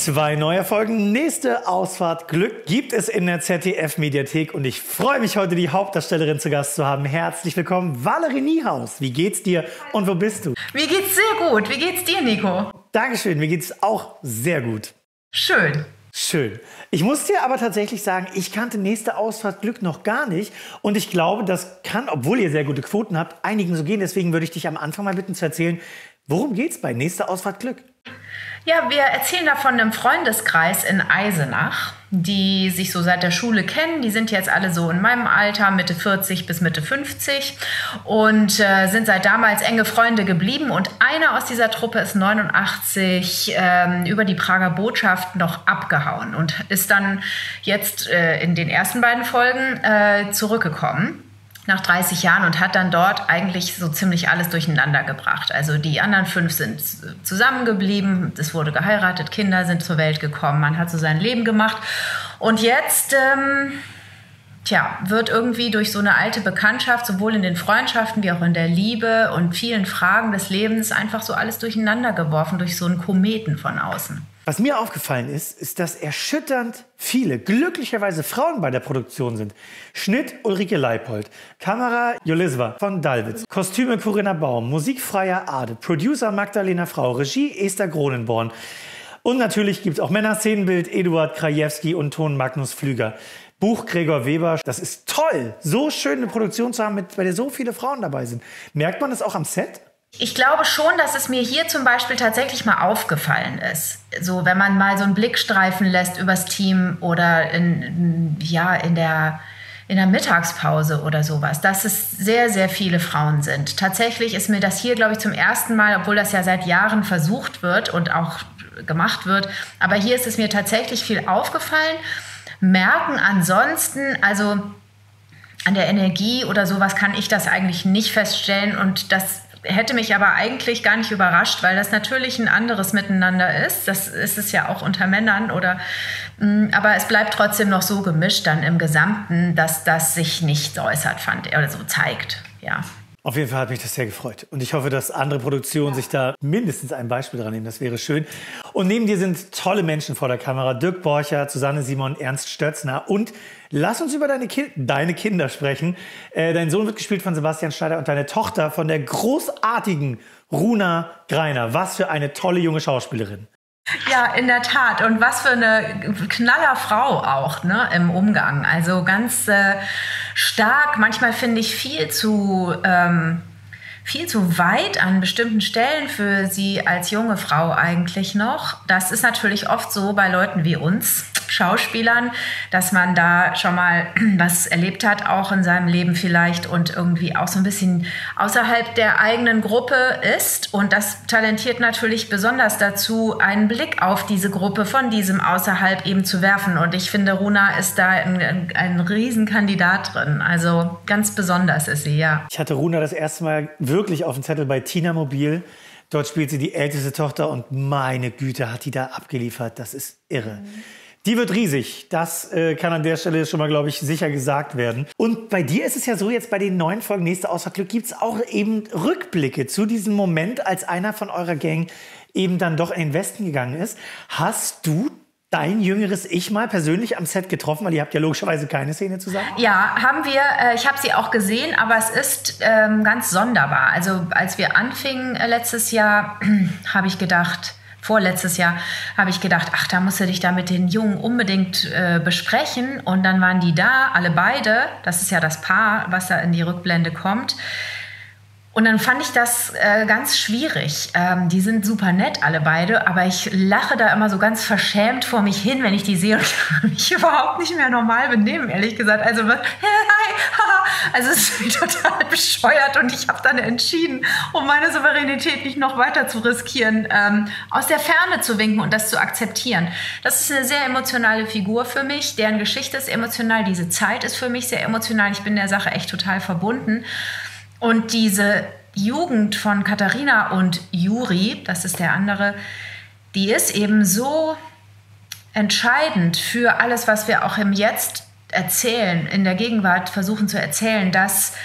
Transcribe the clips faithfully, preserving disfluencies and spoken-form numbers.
Zwei neue Folgen, nächste Ausfahrt Glück gibt es in der Z D F-Mediathek und ich freue mich, heute die Hauptdarstellerin zu Gast zu haben. Herzlich willkommen, Valerie Niehaus. Wie geht's dir und wo bist du? Mir geht's sehr gut. Wie geht's dir, Nico? Dankeschön, mir geht's auch sehr gut. Schön. Schön. Ich muss dir aber tatsächlich sagen, ich kannte nächste Ausfahrt Glück noch gar nicht. Und ich glaube, das kann, obwohl ihr sehr gute Quoten habt, einigen so gehen. Deswegen würde ich dich am Anfang mal bitten zu erzählen, worum geht's bei nächste Ausfahrt Glück? Ja, wir erzählen da von einem Freundeskreis in Eisenach, die sich so seit der Schule kennen. Die sind jetzt alle so in meinem Alter, Mitte vierzig bis Mitte fünfzig und äh, sind seit damals enge Freunde geblieben. Und einer aus dieser Truppe ist neunundachtzig ähm, über die Prager Botschaft noch abgehauen und ist dann jetzt äh, in den ersten beiden Folgen äh, zurückgekommen. Nach dreißig Jahren und hat dann dort eigentlich so ziemlich alles durcheinander gebracht. Also die anderen fünf sind zusammengeblieben, es wurde geheiratet, Kinder sind zur Welt gekommen, man hat so sein Leben gemacht. Und jetzt ähm, tja, wird irgendwie durch so eine alte Bekanntschaft, sowohl in den Freundschaften wie auch in der Liebe und vielen Fragen des Lebens, einfach so alles durcheinander geworfen durch so einen Kometen von außen. Was mir aufgefallen ist, ist, dass erschütternd viele, glücklicherweise Frauen bei der Produktion sind. Schnitt Ulrike Leipold, Kamera Joliswa von Dalwitz, Kostüme Corinna Baum, Musik Freya Ade, Producer Magdalena Frau, Regie Esther Gronenborn. Und natürlich gibt es auch Männer, Szenenbild Eduard Krajewski und Ton Magnus Pflüger. Buch Gregor Weber. Das ist toll, so schön eine Produktion zu haben, mit, bei der so viele Frauen dabei sind. Merkt man das auch am Set? Ich glaube schon, dass es mir hier zum Beispiel tatsächlich mal aufgefallen ist. So, wenn man mal so einen Blick streifen lässt übers Team oder in, ja, in der, in der Mittagspause oder sowas, dass es sehr, sehr viele Frauen sind. Tatsächlich ist mir das hier, glaube ich, zum ersten Mal, obwohl das ja seit Jahren versucht wird und auch gemacht wird, aber hier ist es mir tatsächlich viel aufgefallen. Merken ansonsten, also an der Energie oder sowas kann ich das eigentlich nicht feststellen und das hätte mich aber eigentlich gar nicht überrascht, weil das natürlich ein anderes Miteinander ist. Das ist es ja auch unter Männern. Oder, aber es bleibt trotzdem noch so gemischt dann im Gesamten, dass das sich nicht äußert, fand oder so zeigt. Ja. Auf jeden Fall hat mich das sehr gefreut. Und ich hoffe, dass andere Produktionen sich da mindestens ein Beispiel dran nehmen. Das wäre schön. Und neben dir sind tolle Menschen vor der Kamera. Dirk Borcher, Susanne Simon, Ernst Stötzner. Und lass uns über deine, Ki deine Kinder sprechen. Äh, dein Sohn wird gespielt von Sebastian Schneider und deine Tochter von der großartigen Runa Greiner. Was für eine tolle junge Schauspielerin. Ja, in der Tat. Und was für eine Knallerfrau auch, ne, im Umgang. Also ganz äh, stark, manchmal finde ich viel zu, ähm, viel zu weit an bestimmten Stellen für sie als junge Frau eigentlich noch. Das ist natürlich oft so bei Leuten wie uns, Schauspielern, dass man da schon mal was erlebt hat, auch in seinem Leben vielleicht und irgendwie auch so ein bisschen außerhalb der eigenen Gruppe ist. Und das talentiert natürlich besonders dazu, einen Blick auf diese Gruppe von diesem Außerhalb eben zu werfen. Und ich finde, Runa ist da ein, ein Riesenkandidat drin. Also ganz besonders ist sie, ja. Ich hatte Runa das erste Mal wirklich auf dem Zettel bei Tina Mobil. Dort spielt sie die älteste Tochter und meine Güte, hat die da abgeliefert. Das ist irre. Mhm. Die wird riesig. Das äh, kann an der Stelle schon mal, glaube ich, sicher gesagt werden. Und bei dir ist es ja so, jetzt bei den neuen Folgen Nächste Ausfahrt Glück gibt es auch eben Rückblicke zu diesem Moment, als einer von eurer Gang eben dann doch in den Westen gegangen ist. Hast du dein jüngeres Ich mal persönlich am Set getroffen? Weil ihr habt ja logischerweise keine Szene zusammen. Ja, haben wir. Äh, ich habe sie auch gesehen, aber es ist ähm, ganz sonderbar. Also als wir anfingen äh, letztes Jahr, habe ich gedacht... Vorletztes Jahr habe ich gedacht, ach, da musst du dich da mit den Jungen unbedingt äh, besprechen. Und dann waren die da, alle beide. Das ist ja das Paar, was da in die Rückblende kommt. Und dann fand ich das äh, ganz schwierig. Ähm, die sind super nett, alle beide, aber ich lache da immer so ganz verschämt vor mich hin, wenn ich die sehe und ich kann mich überhaupt nicht mehr normal benehmen, ehrlich gesagt. Also, hi, also es ist total bescheuert und ich habe dann entschieden, um meine Souveränität nicht noch weiter zu riskieren, ähm, aus der Ferne zu winken und das zu akzeptieren. Das ist eine sehr emotionale Figur für mich, deren Geschichte ist emotional, diese Zeit ist für mich sehr emotional. Ich bin der Sache echt total verbunden. Und diese Jugend von Katharina und Juri, das ist der andere, die ist eben so entscheidend für alles, was wir auch im Jetzt erzählen, in der Gegenwart versuchen zu erzählen, dass,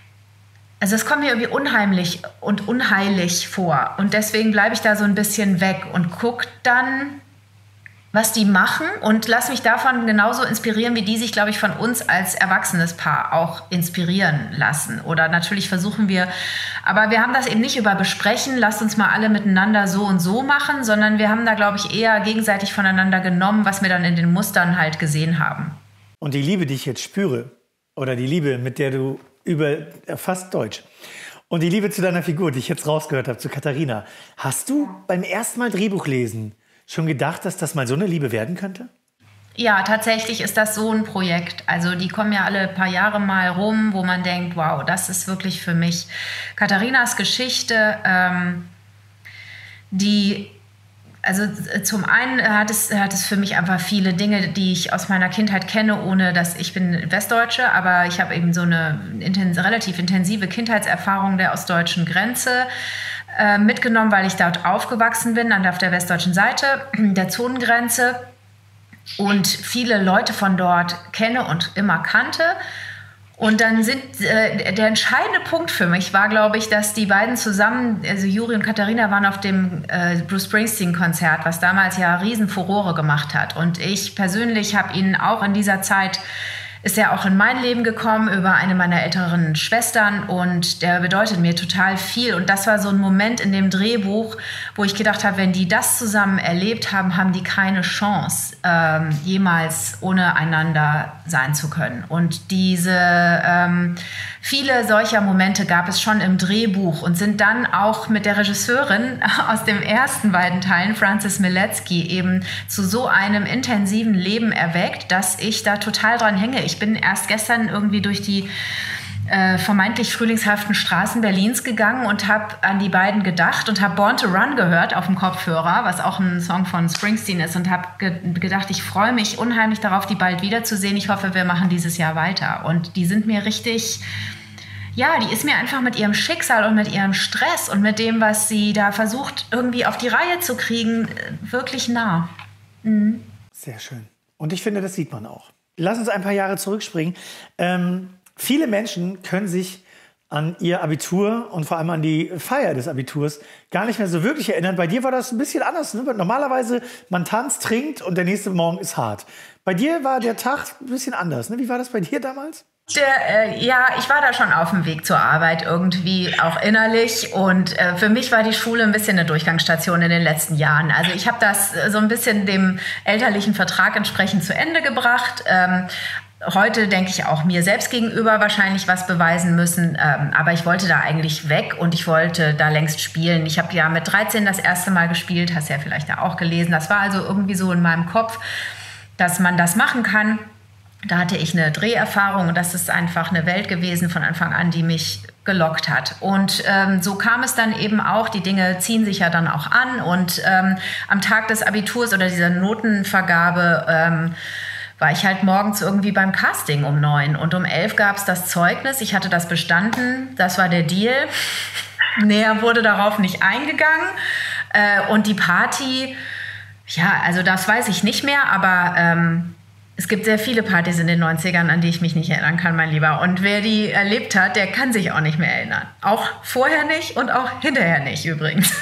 also es kommt mir irgendwie unheimlich und unheilig vor. Und deswegen bleibe ich da so ein bisschen weg und gucke dann was die machen und lass mich davon genauso inspirieren, wie die sich, glaube ich, von uns als erwachsenes Paar auch inspirieren lassen. Oder natürlich versuchen wir, aber wir haben das eben nicht über besprechen, lasst uns mal alle miteinander so und so machen, sondern wir haben da, glaube ich, eher gegenseitig voneinander genommen, was wir dann in den Mustern halt gesehen haben. Und die Liebe, die ich jetzt spüre, oder die Liebe, mit der du über, fast Deutsch, und die Liebe zu deiner Figur, die ich jetzt rausgehört habe, zu Katharina, hast du beim ersten Mal Drehbuch lesen schon gedacht, dass das mal so eine Liebe werden könnte? Ja, tatsächlich ist das so ein Projekt. Also die kommen ja alle paar Jahre mal rum, wo man denkt, wow, das ist wirklich für mich. Katharinas Geschichte, ähm, die, also zum einen hat es, hat es für mich einfach viele Dinge, die ich aus meiner Kindheit kenne, ohne dass ich bin Westdeutsche, aber ich habe eben so eine intens- relativ intensive Kindheitserfahrung der ostdeutschen Grenze mitgenommen, weil ich dort aufgewachsen bin, auf der westdeutschen Seite der Zonengrenze und viele Leute von dort kenne und immer kannte. Und dann sind, äh, der entscheidende Punkt für mich war, glaube ich, dass die beiden zusammen, also Juri und Katharina, waren auf dem äh, Bruce Springsteen-Konzert, was damals ja riesen Furore gemacht hat. Und ich persönlich habe ihn auch in dieser Zeit, ist er auch in mein Leben gekommen über eine meiner älteren Schwestern und der bedeutet mir total viel. Und das war so ein Moment in dem Drehbuch, wo ich gedacht habe, wenn die das zusammen erlebt haben, haben die keine Chance, ähm, jemals ohne einander sein zu können. Und diese ähm, viele solcher Momente gab es schon im Drehbuch und sind dann auch mit der Regisseurin aus den ersten beiden Teilen, Frances Milecki, eben zu so einem intensiven Leben erweckt, dass ich da total dran hänge. Ich bin erst gestern irgendwie durch die äh, vermeintlich frühlingshaften Straßen Berlins gegangen und habe an die beiden gedacht und habe Born to Run gehört auf dem Kopfhörer, was auch ein Song von Springsteen ist, und habe ge- gedacht, ich freue mich unheimlich darauf, die bald wiederzusehen. Ich hoffe, wir machen dieses Jahr weiter. Und die sind mir richtig, ja, die ist mir einfach mit ihrem Schicksal und mit ihrem Stress und mit dem, was sie da versucht, irgendwie auf die Reihe zu kriegen, wirklich nah. Mhm. Sehr schön. Und ich finde, das sieht man auch. Lass uns ein paar Jahre zurückspringen. Ähm, viele Menschen können sich an ihr Abitur und vor allem an die Feier des Abiturs gar nicht mehr so wirklich erinnern. Bei dir war das ein bisschen anders. Ne? Normalerweise, man tanzt, trinkt und der nächste Morgen ist hart. Bei dir war der Tag ein bisschen anders. Ne? Wie war das bei dir damals? Der, äh, ja, ich war da schon auf dem Weg zur Arbeit irgendwie, auch innerlich. Und äh, für mich war die Schule ein bisschen eine Durchgangsstation in den letzten Jahren. Also ich habe das so ein bisschen dem elterlichen Vertrag entsprechend zu Ende gebracht. Ähm, heute denke ich auch mir selbst gegenüber wahrscheinlich was beweisen müssen. Ähm, aber ich wollte da eigentlich weg und ich wollte da längst spielen. Ich habe ja mit dreizehn das erste Mal gespielt, hast ja vielleicht da auch gelesen. Das war also irgendwie so in meinem Kopf, dass man das machen kann. Da hatte ich eine Dreherfahrung und das ist einfach eine Welt gewesen von Anfang an, die mich gelockt hat. Und ähm, so kam es dann eben auch, die Dinge ziehen sich ja dann auch an und ähm, am Tag des Abiturs oder dieser Notenvergabe ähm, war ich halt morgens irgendwie beim Casting um neun und um elf gab es das Zeugnis, ich hatte das bestanden, das war der Deal. Näher wurde darauf nicht eingegangen äh, und die Party, ja, also das weiß ich nicht mehr, aber ähm, es gibt sehr viele Partys in den neunzigern, an die ich mich nicht erinnern kann, mein Lieber. Und wer die erlebt hat, der kann sich auch nicht mehr erinnern. Auch vorher nicht und auch hinterher nicht übrigens.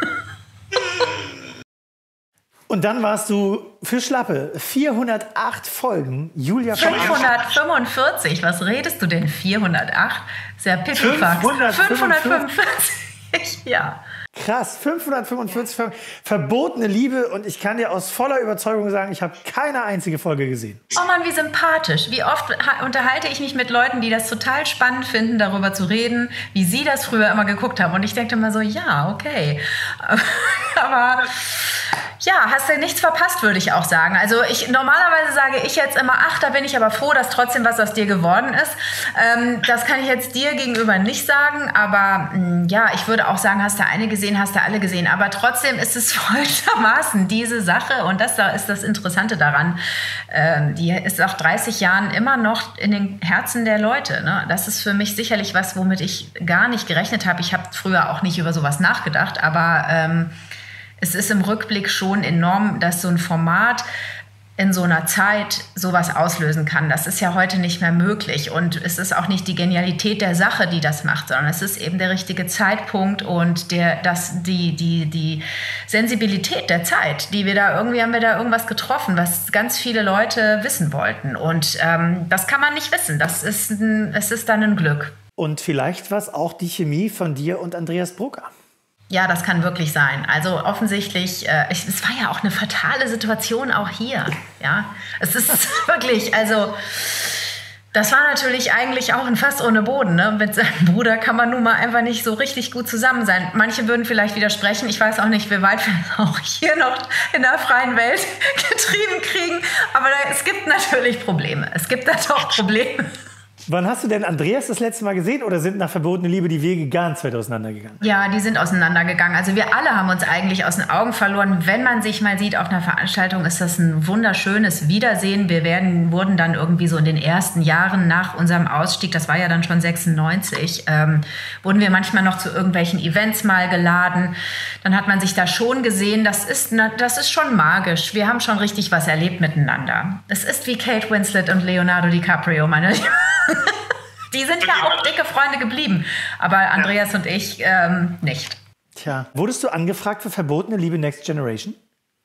Und dann warst du für Schlappe vierhundertacht Folgen Julia von fünfhundertfünfundvierzig, was redest du denn? vierhundertacht? Sehr Pipifax. fünfhundertfünfundvierzig, ja. Krass, fünfhundertfünfundvierzig Folgen. Verbotene Liebe und ich kann dir aus voller Überzeugung sagen, ich habe keine einzige Folge gesehen. Oh Mann, wie sympathisch. Wie oft unterhalte ich mich mit Leuten, die das total spannend finden, darüber zu reden, wie sie das früher immer geguckt haben. Und ich denke immer so, ja, okay. Aber ja, hast du nichts verpasst, würde ich auch sagen. Also ich normalerweise sage ich jetzt immer, ach, da bin ich aber froh, dass trotzdem was aus dir geworden ist. Ähm, das kann ich jetzt dir gegenüber nicht sagen, aber mh, ja, ich würde auch sagen, hast du eine gesehen, hast du alle gesehen. Aber trotzdem ist es folgendermaßen diese Sache und das da ist das Interessante daran. Ähm, die ist nach dreißig Jahren immer noch in den Herzen der Leute. Ne? Das ist für mich sicherlich was, womit ich gar nicht gerechnet habe. Ich habe früher auch nicht über sowas nachgedacht, aber ähm, es ist im Rückblick schon enorm, dass so ein Format in so einer Zeit sowas auslösen kann. Das ist ja heute nicht mehr möglich. Und es ist auch nicht die Genialität der Sache, die das macht, sondern es ist eben der richtige Zeitpunkt und der, das, die, die, die Sensibilität der Zeit, die wir da irgendwie, haben wir da irgendwas getroffen, was ganz viele Leute wissen wollten. Und ähm, das kann man nicht wissen. Das ist ein, es ist dann ein Glück. Und vielleicht war es auch die Chemie von dir und Andreas Brugger. Ja, das kann wirklich sein. Also offensichtlich, äh, ich, es war ja auch eine fatale Situation auch hier. Ja, es ist wirklich, also das war natürlich eigentlich auch ein Fass ohne Boden. Ne? Mit seinem Bruder kann man nun mal einfach nicht so richtig gut zusammen sein. Manche würden vielleicht widersprechen. Ich weiß auch nicht, wie weit wir es auch hier noch in der freien Welt getrieben kriegen. Aber da, es gibt natürlich Probleme. Es gibt da doch Probleme. Wann hast du denn Andreas das letzte Mal gesehen oder sind nach Verbotene Liebe die Wege ganz weit auseinandergegangen? Ja, die sind auseinandergegangen. Also wir alle haben uns eigentlich aus den Augen verloren. Wenn man sich mal sieht auf einer Veranstaltung, ist das ein wunderschönes Wiedersehen. Wir werden, wurden dann irgendwie so in den ersten Jahren nach unserem Ausstieg, das war ja dann schon sechsundneunzig, ähm, wurden wir manchmal noch zu irgendwelchen Events mal geladen. Dann hat man sich da schon gesehen. Das ist, das ist schon magisch. Wir haben schon richtig was erlebt miteinander. Es ist wie Kate Winslet und Leonardo DiCaprio, meine Lieben. Die sind ja auch dicke Freunde geblieben, aber Andreas und ich ähm, nicht. Tja, wurdest du angefragt für Verbotene Liebe Next Generation?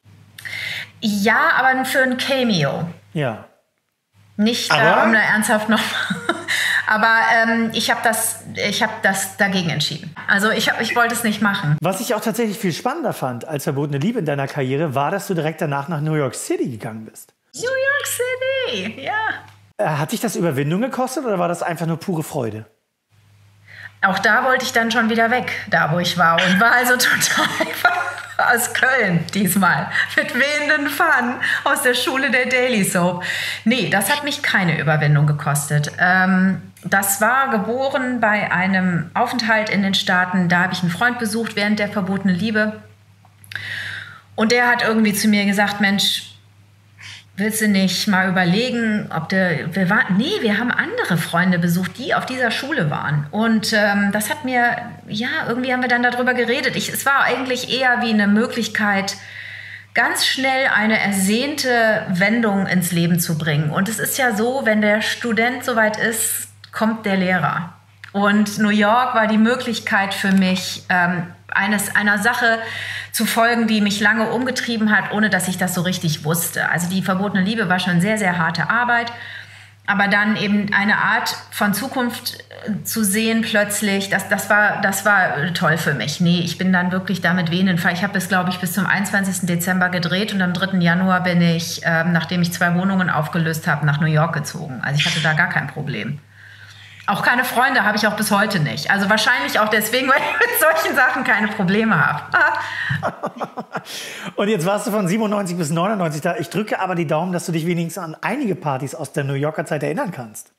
Ja, aber für ein Cameo. Ja. Nicht, aber äh, um da ernsthaft noch... aber ähm, ich habe das, ich hab das dagegen entschieden. Also ich, hab, ich wollte es nicht machen. Was ich auch tatsächlich viel spannender fand als Verbotene Liebe in deiner Karriere, war, dass du direkt danach nach New York City gegangen bist. New York City, ja. Hat dich das Überwindung gekostet oder war das einfach nur pure Freude? Auch da wollte ich dann schon wieder weg, da wo ich war. Und war also total aus Köln diesmal. Mit wehenden Fahnen aus der Schule der Daily Soap. Nee, das hat mich keine Überwindung gekostet. Ähm, das war geboren bei einem Aufenthalt in den Staaten. Da habe ich einen Freund besucht während der Verbotene Liebe. Und der hat irgendwie zu mir gesagt, Mensch, willst du nicht mal überlegen, ob der, wir waren, nee, wir haben andere Freunde besucht, die auf dieser Schule waren. Und ähm, das hat mir, ja, irgendwie haben wir dann darüber geredet. Ich, es war eigentlich eher wie eine Möglichkeit, ganz schnell eine ersehnte Wendung ins Leben zu bringen. Und es ist ja so, wenn der Student soweit ist, kommt der Lehrer. Und New York war die Möglichkeit für mich, ähm, eines, einer Sache zu folgen, die mich lange umgetrieben hat, ohne dass ich das so richtig wusste. Also die Verbotene Liebe war schon sehr, sehr harte Arbeit. Aber dann eben eine Art von Zukunft zu sehen plötzlich, das, das, war, das war toll für mich. Nee, ich bin dann wirklich damit wehenden Fall. Ich habe es, glaube ich, bis zum einundzwanzigsten Dezember gedreht und am dritten Januar bin ich, ähm, nachdem ich zwei Wohnungen aufgelöst habe, nach New York gezogen. Also ich hatte da gar kein Problem. Auch keine Freunde habe ich auch bis heute nicht. Also wahrscheinlich auch deswegen, weil ich mit solchen Sachen keine Probleme habe. Und jetzt warst du von siebenundneunzig bis neunundneunzig da. Ich drücke aber die Daumen, dass du dich wenigstens an einige Partys aus der New Yorker Zeit erinnern kannst.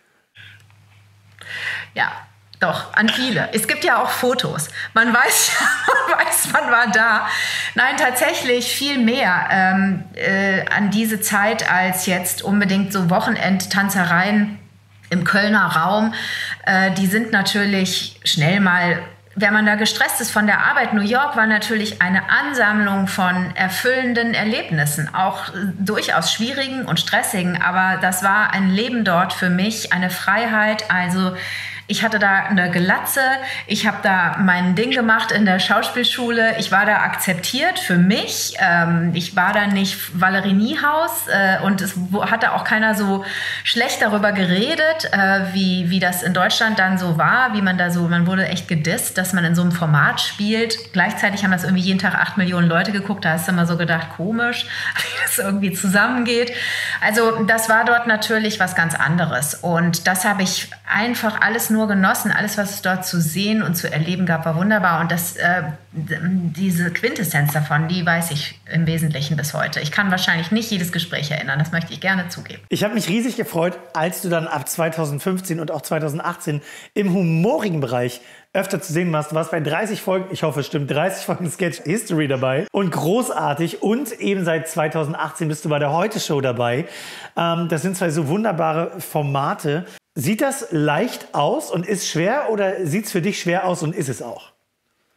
Ja, doch, an viele. Es gibt ja auch Fotos. Man weiß, man weiß, man war da. Nein, tatsächlich viel mehr ähm, äh, an diese Zeit als jetzt unbedingt so Wochenendtanzereien im Kölner Raum. Äh, die sind natürlich schnell mal, wenn man da gestresst ist von der Arbeit. New York war natürlich eine Ansammlung von erfüllenden Erlebnissen, auch äh, durchaus schwierigen und stressigen, aber das war ein Leben dort für mich, eine Freiheit, also ich hatte da eine Glatze, ich habe da mein Ding gemacht in der Schauspielschule, ich war da akzeptiert für mich, ähm, ich war da nicht Valerie Niehaus äh, und es hatte auch keiner so schlecht darüber geredet, äh, wie, wie das in Deutschland dann so war, wie man da so, man wurde echt gedisst, dass man in so einem Format spielt. Gleichzeitig haben das irgendwie jeden Tag acht Millionen Leute geguckt, da hast du immer so gedacht, komisch, wie das irgendwie zusammengeht. Also das war dort natürlich was ganz anderes und das habe ich einfach alles nur genossen. Alles, was es dort zu sehen und zu erleben gab, war wunderbar. Und das, äh, diese Quintessenz davon, die weiß ich im Wesentlichen bis heute. Ich kann wahrscheinlich nicht jedes Gespräch erinnern. Das möchte ich gerne zugeben. Ich habe mich riesig gefreut, als du dann ab zweitausendfünfzehn und auch zweitausendachtzehn im humorigen Bereich öfter zu sehen warst. Du warst bei dreißig Folgen, ich hoffe es stimmt, dreißig Folgen Sketch History dabei und großartig. Und eben seit zweitausendachtzehn bist du bei der Heute-Show dabei. Ähm, das sind zwei so wunderbare Formate. Sieht das leicht aus und ist schwer oder sieht es für dich schwer aus und ist es auch?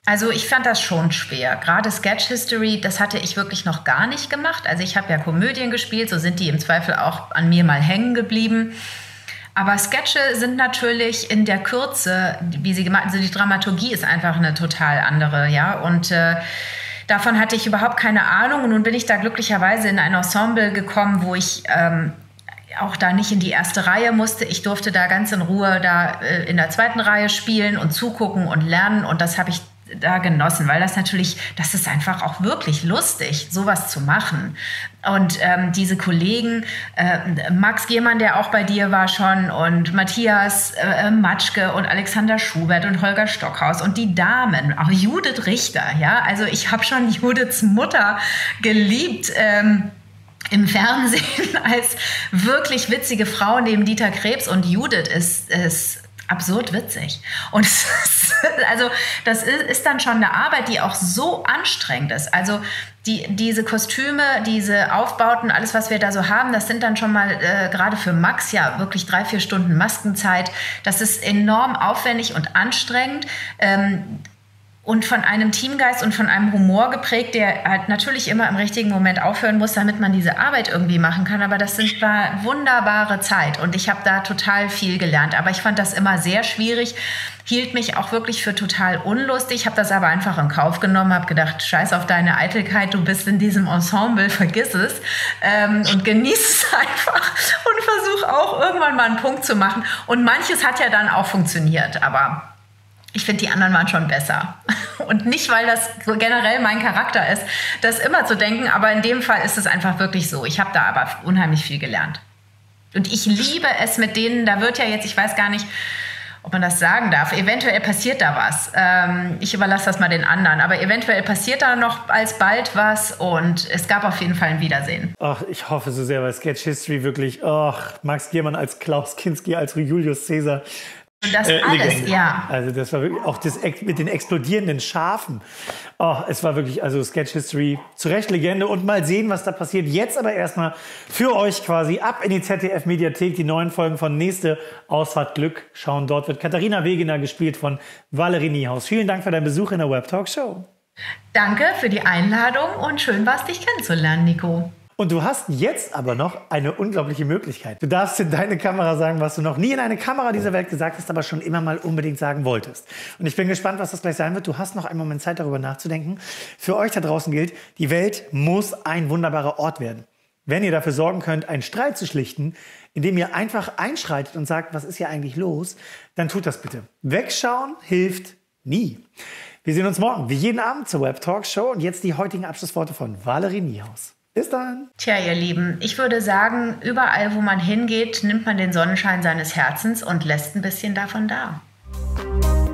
Also ich fand das schon schwer. Gerade Sketch History, das hatte ich wirklich noch gar nicht gemacht. Also ich habe ja Komödien gespielt, so sind die im Zweifel auch an mir mal hängen geblieben. Aber Sketche sind natürlich in der Kürze, wie sie gemacht, also die Dramaturgie ist einfach eine total andere, ja. Und äh, davon hatte ich überhaupt keine Ahnung. Und nun bin ich da glücklicherweise in ein Ensemble gekommen, wo ich ähm, auch da nicht in die erste Reihe musste. Ich durfte da ganz in Ruhe da äh, in der zweiten Reihe spielen und zugucken und lernen. Und das habe ich da genossen, weil das natürlich, das ist einfach auch wirklich lustig, sowas zu machen. Und ähm, diese Kollegen, äh, Max Gehmann, der auch bei dir war schon, und Matthias äh, Matschke und Alexander Schubert und Holger Stockhaus und die Damen, auch Judith Richter, ja, also ich habe schon Judiths Mutter geliebt, ähm, im Fernsehen als wirklich witzige Frau neben Dieter Krebs, und Judith ist, ist absurd witzig. Und es ist, also das ist, ist dann schon eine Arbeit, die auch so anstrengend ist. Also die, diese Kostüme, diese Aufbauten, alles, was wir da so haben, das sind dann schon mal äh, gerade für Max ja wirklich drei, vier Stunden Maskenzeit. Das ist enorm aufwendig und anstrengend. Ähm, Und von einem Teamgeist und von einem Humor geprägt, der halt natürlich immer im richtigen Moment aufhören muss, damit man diese Arbeit irgendwie machen kann. Aber das sind, war wunderbare Zeit und ich habe da total viel gelernt. Aber ich fand das immer sehr schwierig, hielt mich auch wirklich für total unlustig. Ich habe das aber einfach in Kauf genommen, habe gedacht, scheiß auf deine Eitelkeit, du bist in diesem Ensemble, vergiss es ähm, und genieß es einfach und versuch auch irgendwann mal einen Punkt zu machen. Und manches hat ja dann auch funktioniert, aber ich finde, die anderen waren schon besser. Und nicht, weil das generell mein Charakter ist, das immer zu denken, aber in dem Fall ist es einfach wirklich so. Ich habe da aber unheimlich viel gelernt. Und ich liebe es mit denen, da wird ja jetzt, ich weiß gar nicht, ob man das sagen darf, eventuell passiert da was. Ähm, ich überlasse das mal den anderen, aber eventuell passiert da noch alsbald was und es gab auf jeden Fall ein Wiedersehen. Ach, ich hoffe so sehr, weil Sketch History wirklich, ach, Max Gehmann als Klaus Kinski, als Julius Caesar. Und das äh, alles, Legende. Ja. Also das war wirklich, auch das mit den explodierenden Schafen. Oh, es war wirklich, also Sketch History, zu Recht Legende. Und mal sehen, was da passiert. Jetzt aber erstmal für euch quasi ab in die Z D F-Mediathek. Die neuen Folgen von Nächste Ausfahrt Glück schauen. Dort wird Katharina Wegener gespielt von Valerie Niehaus. Vielen Dank für deinen Besuch in der Web Talk Show. Danke für die Einladung und schön war es, dich kennenzulernen, Nico. Und du hast jetzt aber noch eine unglaubliche Möglichkeit. Du darfst in deine Kamera sagen, was du noch nie in eine Kamera dieser Welt gesagt hast, aber schon immer mal unbedingt sagen wolltest. Und ich bin gespannt, was das gleich sein wird. Du hast noch einen Moment Zeit, darüber nachzudenken. Für euch da draußen gilt, die Welt muss ein wunderbarer Ort werden. Wenn ihr dafür sorgen könnt, einen Streit zu schlichten, indem ihr einfach einschreitet und sagt, was ist hier eigentlich los, dann tut das bitte. Wegschauen hilft nie. Wir sehen uns morgen, wie jeden Abend, zur Web Talk Show. Und jetzt die heutigen Abschlussworte von Valerie Niehaus. Bis dann. Tja, ihr Lieben, ich würde sagen, überall, wo man hingeht, nimmt man den Sonnenschein seines Herzens und lässt ein bisschen davon da.